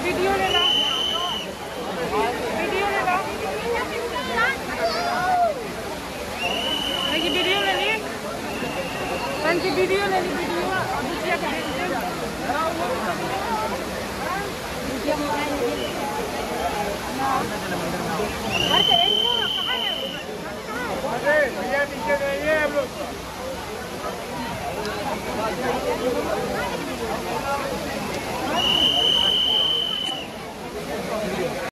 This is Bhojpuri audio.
वीडियो ले लो, वीडियो ले लो, वीडियो ले ली, वीडियो ले ली, भैया पीछे रहिए हम लोग।